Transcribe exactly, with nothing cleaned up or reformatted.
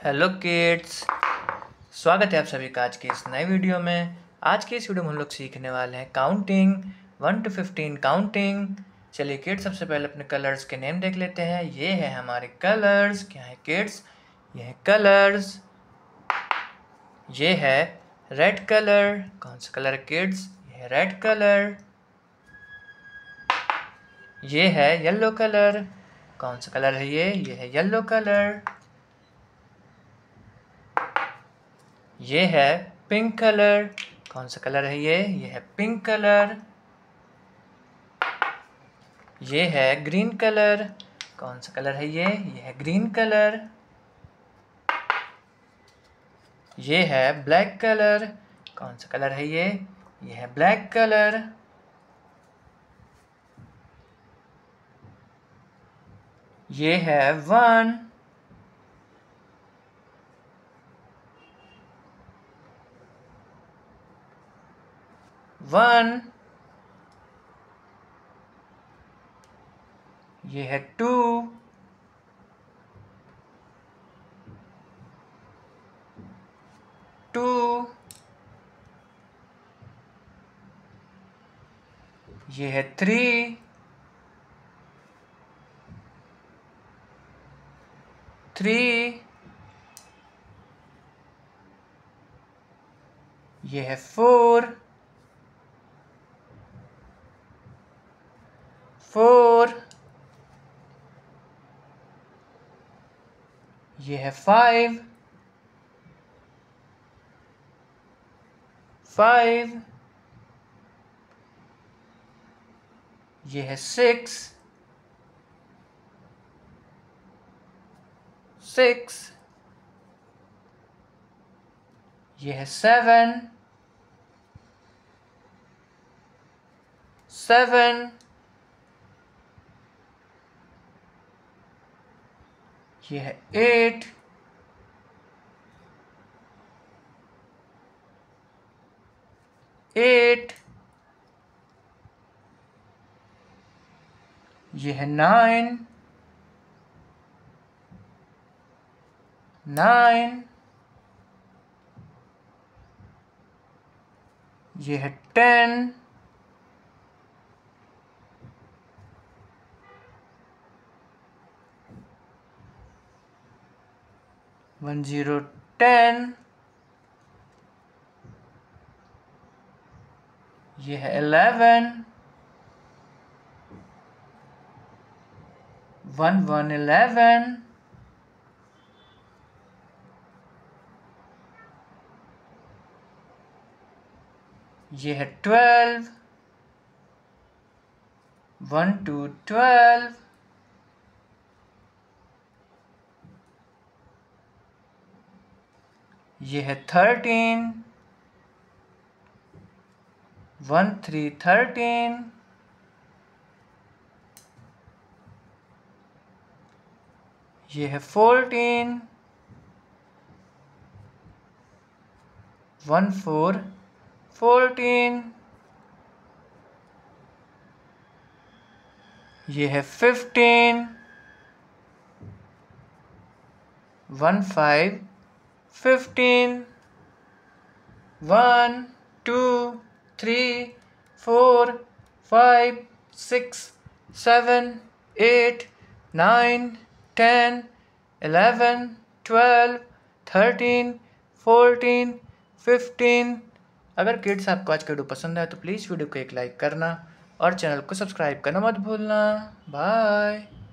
Hello kids, स्वागत है आप सभी का आज की इस नए वीडियो में। आज की इस वीडियो में हम लोग सीखने वाले हैं counting, one to fifteen counting. चलिए किड्स, सबसे पहले अपने कलर्स के नेम देख लेते हैं। ये है हमारे कलर्स। क्या है किड्स? ये है कलर्स। ये है रेड कलर। कौन सा कलर है किड्स? ये है रेड कलर। ये है येलो कलर। कौन सा कलर है ये? ये है येलो कलर। ये है पिंक कलर। कौन सा कलर है ये? ये है पिंक कलर। ये है ग्रीन कलर। कौन सा कलर है ये? ये है ग्रीन कलर। ये है ब्लैक कलर। कौन सा कलर है ये? ये है ब्लैक कलर। ये है वन। वन। ये है टू। टू। ये है थ्री। थ्री। ये है फोर। फोर। ये है फाइव। फाइव। ये है सिक्स। सिक्स। ये है सेवन। सेवन। ये है एट। एट। ये है नाइन। नाइन। ये है टेन। One zero ten. ये है इलेवन। One one eleven. ये है ट्वेल्व। One two twelve. ये है थर्टीन। One three thirteen. ये है फोर्टीन। One four fourteen. ये है fifteen. One five fifteen. One two three four five six seven eight nine ten eleven twelve thirteen fourteen fifteen. अगर kids आपको आज का वीडियो पसंद आए तो प्लीज़ वीडियो को एक लाइक करना और चैनल को सब्सक्राइब करना मत भूलना। बाय।